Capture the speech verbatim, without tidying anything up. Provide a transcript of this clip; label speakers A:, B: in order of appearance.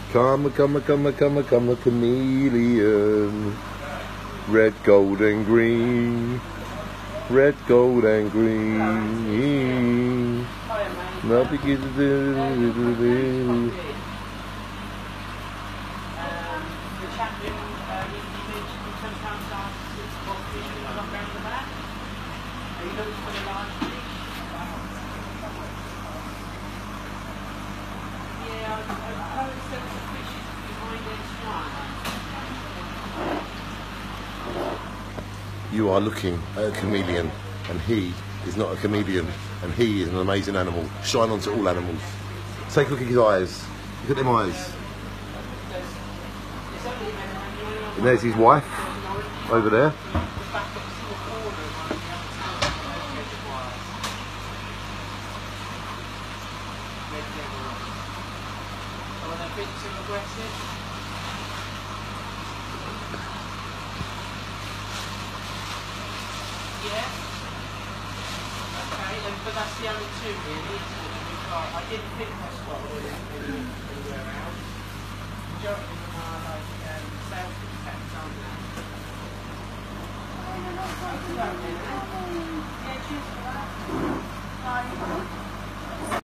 A: Come, come, come, come, come, chameleon. Red, gold and green. Red, gold and green. Nothing to do.
B: The Chameleon, uh, you mentioned you ten pounds last six box fish you got round the back. Are you looking for the large fish? Yeah, I've probably said the fish is behind each one.
A: You are looking at a chameleon, and he is not a chameleon, and he is an amazing animal. Shine onto all animals. Take a look at his eyes. Look at them eyes. And there's his wife over there.
B: Yeah. Okay, and, but that's the only two really, isn't it? We've got, I didn't think I spotted it anywhere else. Majority of them are like um, selfie pets, aren't they? Oh, you're not quite good. Yeah, cheers for that. Bye.